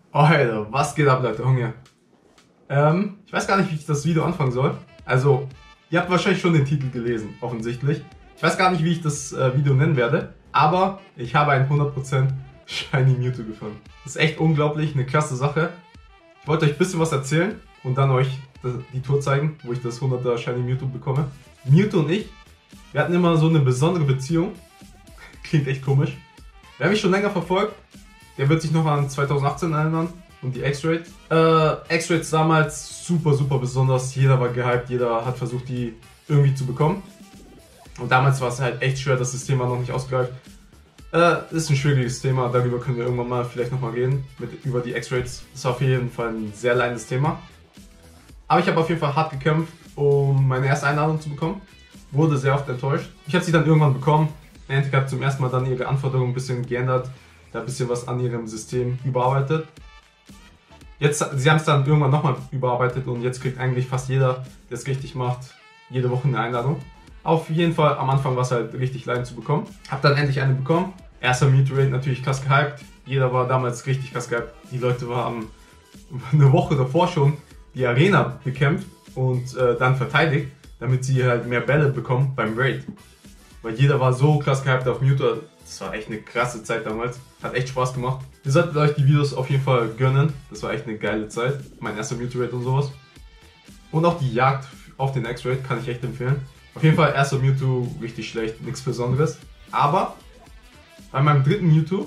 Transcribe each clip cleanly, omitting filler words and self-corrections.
Oh, Alter, was geht ab, Leute? Hunger. Ich weiß gar nicht, wie ich das Video anfangen soll. Also, ihr habt wahrscheinlich schon den Titel gelesen, offensichtlich. Ich weiß gar nicht, wie ich das Video nennen werde, aber ich habe einen 100% Shiny Mewtwo gefangen. Das ist echt unglaublich, eine klasse Sache. Ich wollte euch ein bisschen was erzählen und dann euch die Tour zeigen, wo ich das 100er Shiny Mewtwo bekomme. Mewtwo und ich, wir hatten immer so eine besondere Beziehung. Klingt echt komisch. Wer mich schon länger verfolgt, der wird sich noch an 2018 erinnern und die X-Raid. X-Raids damals super besonders, jeder war gehypt, jeder hat versucht die irgendwie zu bekommen. Und damals war es halt echt schwer, das System war noch nicht ausgereift. Ist ein schwieriges Thema, darüber können wir irgendwann mal vielleicht nochmal reden, über die X-Raids. Das war auf jeden Fall ein sehr leidendes Thema. Aber ich habe auf jeden Fall hart gekämpft, um meine erste Einladung zu bekommen. Wurde sehr oft enttäuscht. Ich habe sie dann irgendwann bekommen. Niantic hat zum ersten Mal dann ihre Anforderungen ein bisschen geändert, da ein bisschen was an ihrem System überarbeitet. Sie haben es dann irgendwann nochmal überarbeitet und jetzt kriegt eigentlich fast jeder, der es richtig macht, jede Woche eine Einladung. Auf jeden Fall am Anfang war es halt richtig leiden zu bekommen. Hab dann endlich eine bekommen. Erster Mewtwo-Raid natürlich krass gehypt. Jeder war damals richtig krass gehypt. Die Leute haben eine Woche davor schon die Arena bekämpft und dann verteidigt, damit sie halt mehr Bälle bekommen beim Raid. Weil jeder war so krass gehypt auf Mewtwo. Das war echt eine krasse Zeit damals. Hat echt Spaß gemacht. Ihr solltet euch die Videos auf jeden Fall gönnen. Das war echt eine geile Zeit. Mein erster Mewtwo-Raid und sowas. Und auch die Jagd auf den X-Raid kann ich echt empfehlen. Auf jeden Fall erster Mewtwo richtig schlecht, nichts Besonderes. Aber bei meinem dritten Mewtwo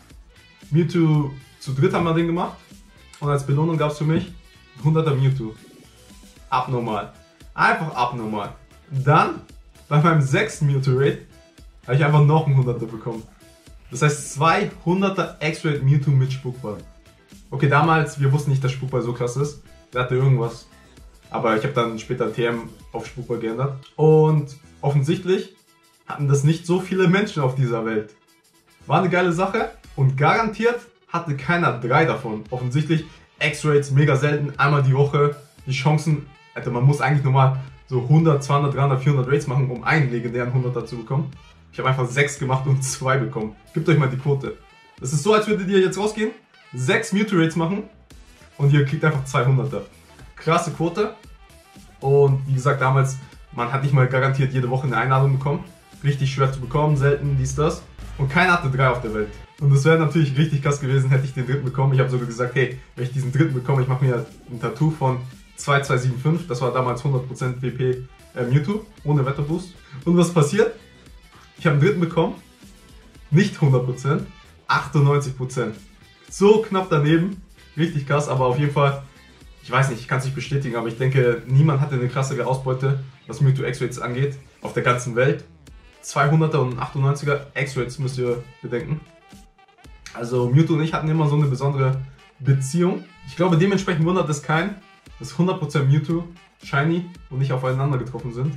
zu dritt haben wir den gemacht. Und als Belohnung gab es für mich 100er Mewtwo. Abnormal. Einfach abnormal. Dann bei meinem sechsten Mewtwo-Raid habe ich einfach noch einen 100er bekommen. Das heißt 200er X-Raid Mewtwo mit Spukball. Okay, damals, wir wussten nicht, dass Spukball so krass ist. Der hatte irgendwas. Aber ich habe dann später TM auf Spukball geändert. Und offensichtlich hatten das nicht so viele Menschen auf dieser Welt. War eine geile Sache und garantiert hatte keiner 3 davon. Offensichtlich X-Raids mega selten, einmal die Woche. Die Chancen, Alter, man muss eigentlich normal so 100, 200, 300, 400 Raids machen, um einen legendären 100er zu bekommen. Ich habe einfach 6 gemacht und 2 bekommen. Gebt euch mal die Quote. Das ist so, als würdet ihr jetzt rausgehen, 6 Mewtwo-Raids machen und ihr kriegt einfach 200er. Krasse Quote. Und wie gesagt, damals, man hat nicht mal garantiert jede Woche eine Einladung bekommen. Richtig schwer zu bekommen, selten, dies, das. Und keiner hatte 3 auf der Welt. Und das wäre natürlich richtig krass gewesen, hätte ich den dritten bekommen. Ich habe sogar gesagt, hey, wenn ich diesen dritten bekomme, ich mache mir ein Tattoo von 2275. Das war damals 100% WP Mewtwo, ohne Wetterboost. Und was passiert? Ich habe einen dritten bekommen. Nicht 100%, 98%. So knapp daneben. Richtig krass, aber auf jeden Fall, ich weiß nicht, ich kann es nicht bestätigen, aber ich denke, niemand hatte eine krassere Ausbeute, was Mewtwo X-Raids angeht, auf der ganzen Welt. 200er und 98er X-Raids müsst ihr bedenken. Also Mewtwo und ich hatten immer so eine besondere Beziehung. Ich glaube, dementsprechend wundert es keinen, dass 100% Mewtwo, Shiny und nicht aufeinander getroffen sind.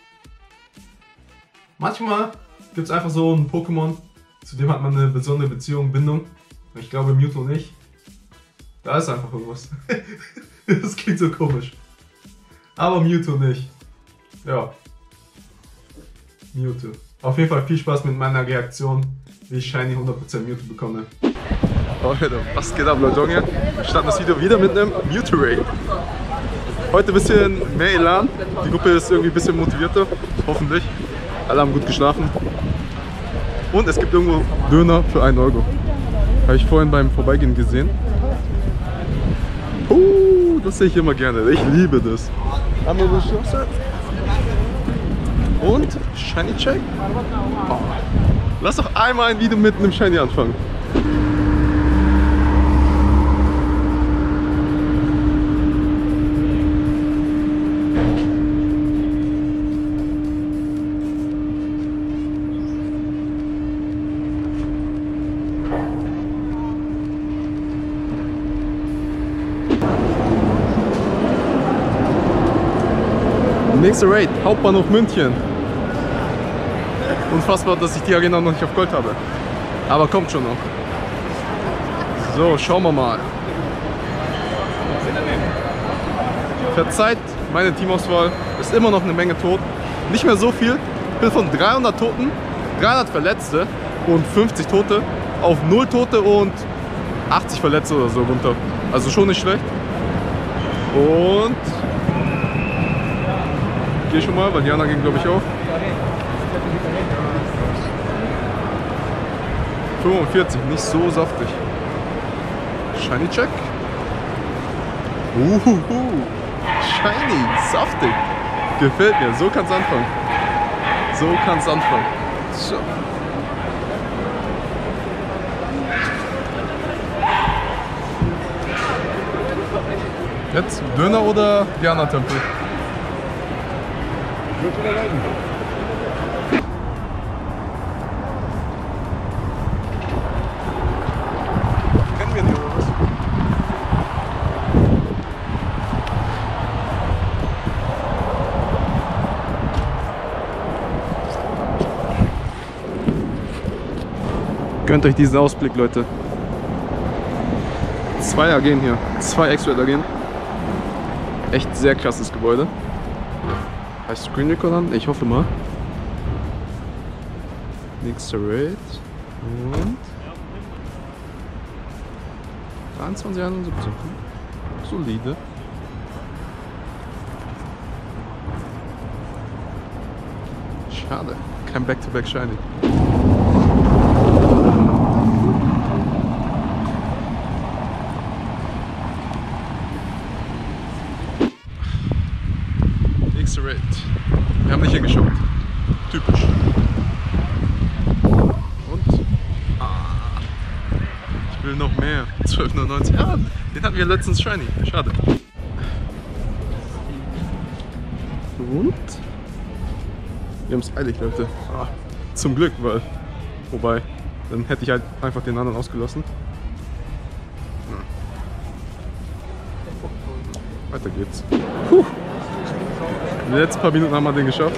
Manchmal gibt es einfach so ein Pokémon, zu dem hat man eine besondere Beziehung, Bindung. Ich glaube Mewtwo nicht. Da ist einfach irgendwas. Das klingt so komisch. Aber Mewtwo nicht. Ja. Mewtwo. Auf jeden Fall viel Spaß mit meiner Reaktion, wie ich Shiny 100% Mewtwo bekomme. Leute, was geht ab, Leute? Wir starten das Video wieder mit einem Mewtwo-Raid. Heute ein bisschen mehr Elan. Die Gruppe ist irgendwie ein bisschen motivierter. Hoffentlich. Alle haben gut geschlafen. Und es gibt irgendwo Döner für 1 Euro. Habe ich vorhin beim Vorbeigehen gesehen. Das sehe ich immer gerne. Ich liebe das. Andere Chance. Und Shiny Check. Oh. Lass doch einmal ein Video mit einem Shiny anfangen. Nächster Raid, Hauptbahnhof München. Unfassbar, dass ich die Arena noch nicht auf Gold habe. Aber kommt schon noch. So, schauen wir mal. Verzeiht meine Teamauswahl. Ist immer noch eine Menge tot. Nicht mehr so viel. Ich bin von 300 Toten, 300 Verletzte und 50 Tote auf 0 Tote und 80 Verletzte oder so runter. Also schon nicht schlecht. Und geh schon mal, weil Diana ging glaube ich auch. 45, nicht so saftig. Shiny Check. Shiny, saftig. Gefällt mir, so kann's anfangen. So kann's anfangen. So. Jetzt Döner oder Diana-Tempel? Kennen wir die oder was? Gönnt euch diesen Ausblick, Leute. 2 Argen hier. 2 X-Red Argen. Echt sehr krasses Gebäude. Heißt Screen Record an? Ich hoffe mal. Nächster Raid. Und 23, 71. Solide. Schade. Kein Back-to-Back Shiny. Nächste Raid. Wir haben nicht hingeschaut. Typisch. Und? Ich will noch mehr. 12,99. Ja, den hatten wir letztens Shiny. Schade. Und? Wir haben es eilig, Leute. Zum Glück, weil. Wobei, dann hätte ich halt einfach den anderen ausgelassen. Weiter geht's. In den letzten paar Minuten haben wir den geschafft.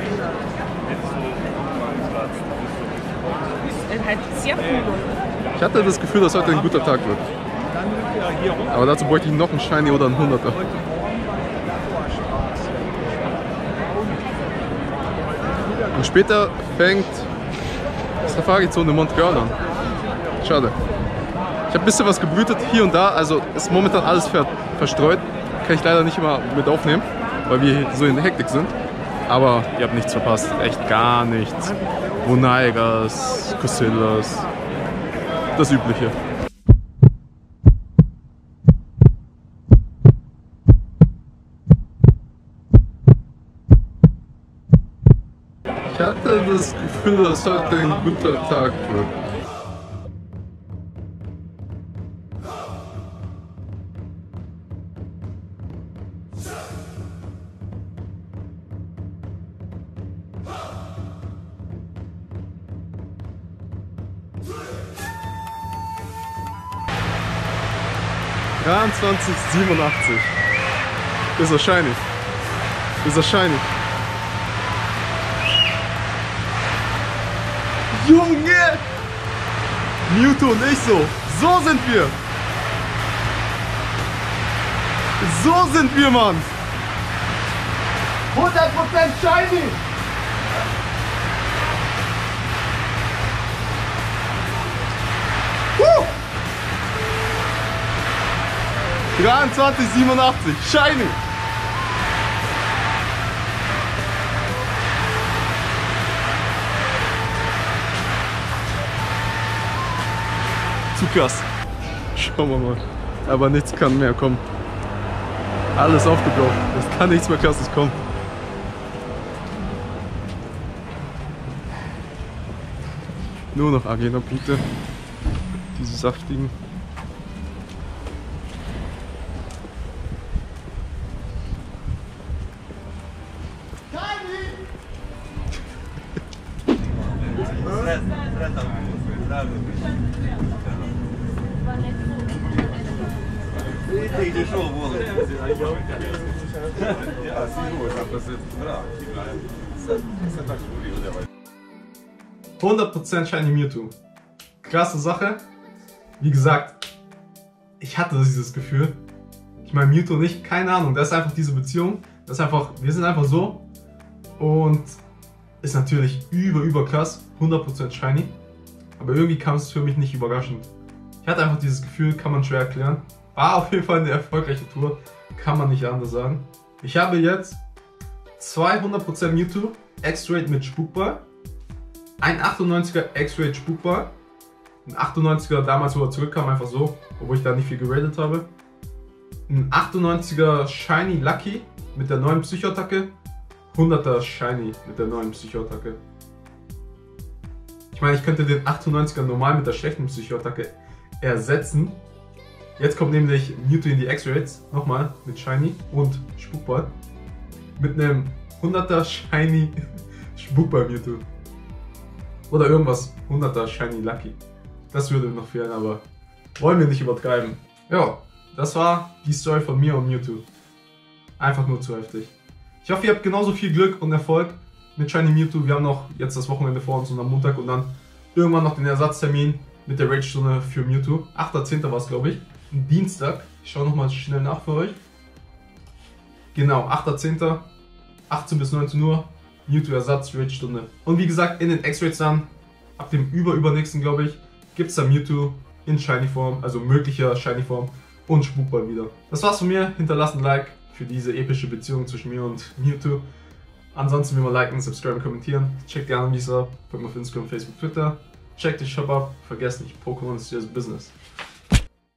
Ich hatte das Gefühl, dass heute ein guter Tag wird. Aber dazu bräuchte ich noch einen Shiny oder einen 100er. Und später fängt Safari-Zone Montreal an. Schade. Ich habe ein bisschen was gebrütet hier und da, also ist momentan alles verstreut. Kann ich leider nicht immer mit aufnehmen, weil wir so in der Hektik sind. Aber ihr habt nichts verpasst, echt gar nichts. Vonaigas, Cosillas, das Übliche. Ich hatte das Gefühl, dass heute ein guter Tag wird. $23,87. Ist er shiny. Ist er shiny. Junge! Mewtwo und ich so. So sind wir. So sind wir, Mann. 100% shiny. Woo! 23,87. Shiny. Zu krass. Schauen wir mal. Aber nichts kann mehr kommen. Alles aufgebraucht. Es kann nichts mehr krasses kommen. Nur noch Arena-Punkte. Diese saftigen. Тяжело было. 100% Shiny Mewtwo. Krasse Sache. Wie gesagt, ich hatte dieses Gefühl. Ich meine Mewtwo nicht, keine Ahnung. Das ist einfach diese Beziehung. Das ist einfach, wir sind einfach so. Und ist natürlich überkrass. 100% Shiny. Aber irgendwie kam es für mich nicht überraschend. Ich hatte einfach dieses Gefühl, kann man schwer erklären. War auf jeden Fall eine erfolgreiche Tour, kann man nicht anders sagen. Ich habe jetzt 200% Mewtwo, X-Rate mit Spukball, ein 98er X-Rate Spukball, ein 98er damals, wo er zurückkam, einfach so, obwohl ich da nicht viel geradet habe, ein 98er Shiny Lucky mit der neuen Psychoattacke, 100er Shiny mit der neuen Psychoattacke. Ich meine, ich könnte den 98er normal mit der schlechten Psychoattacke ersetzen. Jetzt kommt nämlich Mewtwo in die X-Rates, nochmal mit Shiny und Spukball. Mit einem 100er Shiny Spukball Mewtwo. Oder irgendwas 100er Shiny Lucky. Das würde noch fehlen, aber wollen wir nicht übertreiben. Ja, das war die Story von mir und Mewtwo. Einfach nur zu heftig. Ich hoffe, ihr habt genauso viel Glück und Erfolg mit Shiny Mewtwo. Wir haben noch jetzt das Wochenende vor uns und am Montag und dann irgendwann noch den Ersatztermin mit der Rage-Stunde für Mewtwo. 8.10. war es, glaube ich. Ein Dienstag. Ich schaue nochmal schnell nach für euch. Genau, 8.10. 18 bis 19 Uhr. Mewtwo Ersatz, Rage-Stunde. Und wie gesagt, in den X-Rates dann, ab dem übernächsten, glaube ich, gibt es dann Mewtwo in Shiny-Form, also möglicher Shiny-Form und Spukball wieder. Das war's von mir. Hinterlasst ein Like für diese epische Beziehung zwischen mir und Mewtwo. Ansonsten wie immer liken, subscriben, kommentieren. Checkt die anderen Videos ab. Folgt mir auf Instagram, Facebook, Twitter. Checkt den Shop ab. Vergesst nicht, Pokémon ist das Business.